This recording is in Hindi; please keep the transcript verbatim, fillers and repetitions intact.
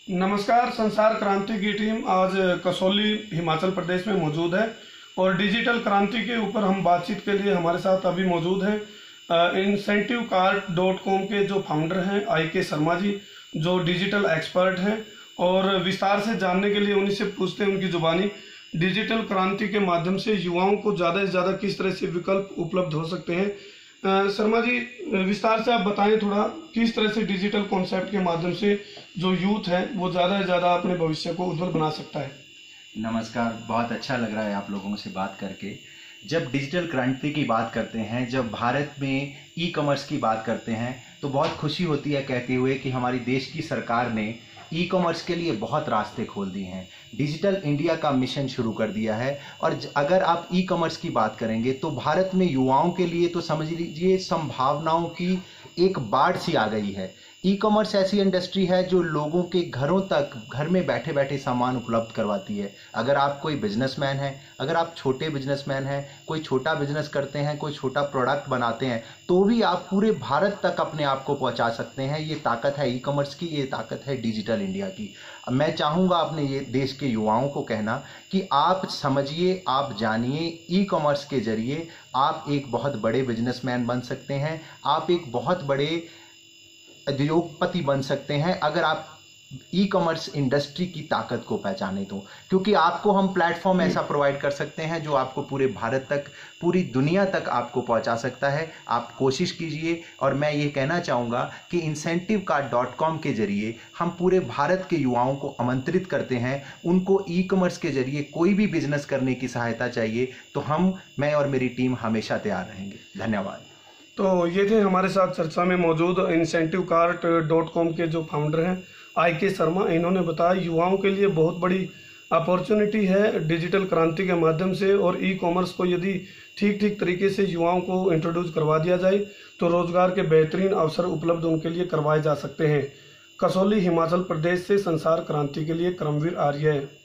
नमस्कार। संसार क्रांति की टीम आज कसौली हिमाचल प्रदेश में मौजूद है और डिजिटल क्रांति के ऊपर हम बातचीत के लिए हमारे साथ अभी मौजूद हैं इंसेंटिव कार्ड डॉट कॉम के जो फाउंडर हैं आई के शर्मा जी, जो डिजिटल एक्सपर्ट हैं। और विस्तार से जानने के लिए उन्हीं से पूछते हैं उनकी जुबानी, डिजिटल क्रांति के माध्यम से युवाओं को ज़्यादा से ज़्यादा किस तरह से विकल्प उपलब्ध हो सकते हैं। शर्मा जी, विस्तार से आप बताएं थोड़ा, किस तरह से डिजिटल कॉन्सेप्ट के माध्यम से जो यूथ है वो ज़्यादा से ज़्यादा अपने भविष्य को उज्जवल बना सकता है। नमस्कार, बहुत अच्छा लग रहा है आप लोगों से बात करके। जब डिजिटल क्रांति की बात करते हैं, जब भारत में ई कॉमर्स की बात करते हैं, तो बहुत खुशी होती है कहते हुए कि हमारी देश की सरकार ने ई कॉमर्स के लिए बहुत रास्ते खोल दिए हैं, डिजिटल इंडिया का मिशन शुरू कर दिया है। और अगर आप ई कॉमर्स की बात करेंगे तो भारत में युवाओं के लिए तो समझ लीजिए संभावनाओं की एक बाढ़ सी आ गई है। ई कॉमर्स ऐसी इंडस्ट्री है जो लोगों के घरों तक घर में बैठे बैठे सामान उपलब्ध करवाती है। अगर आप कोई बिजनेसमैन हैं, अगर आप छोटे बिजनेसमैन हैं, कोई छोटा बिजनेस करते हैं, कोई छोटा प्रोडक्ट बनाते हैं, तो भी आप पूरे भारत तक अपने आप को पहुंचा सकते हैं। ये ताकत है ई कॉमर्स की, ये ताकत है डिजिटल इंडिया की। मैं चाहूँगा अपने ये देश के युवाओं को कहना कि आप समझिए, आप जानिए, ई कॉमर्स के जरिए आप एक बहुत बड़े बिजनेसमैन बन सकते हैं, आप एक बहुत बड़े उद्योगपति बन सकते हैं अगर आप ई कॉमर्स इंडस्ट्री की ताकत को पहचाने तो। क्योंकि आपको हम प्लेटफॉर्म ऐसा प्रोवाइड कर सकते हैं जो आपको पूरे भारत तक, पूरी दुनिया तक आपको पहुंचा सकता है। आप कोशिश कीजिए। और मैं ये कहना चाहूँगा कि इंसेंटिव कार्ड डॉट कॉम के जरिए हम पूरे भारत के युवाओं को आमंत्रित करते हैं। उनको ई कॉमर्स के जरिए कोई भी बिजनेस करने की सहायता चाहिए तो हम, मैं और मेरी टीम हमेशा तैयार रहेंगे। धन्यवाद। तो ये थे हमारे साथ चर्चा में मौजूद इंसेंटिव कार्ड डॉट कॉम के जो फाउंडर हैं आई के शर्मा। इन्होंने बताया युवाओं के लिए बहुत बड़ी अपॉर्चुनिटी है डिजिटल क्रांति के माध्यम से, और ई कॉमर्स को यदि ठीक ठीक तरीके से युवाओं को इंट्रोड्यूस करवा दिया जाए तो रोजगार के बेहतरीन अवसर उपलब्ध उनके लिए करवाए जा सकते हैं। कसौली हिमाचल प्रदेश से संसार क्रांति के लिए करमवीर आर्य।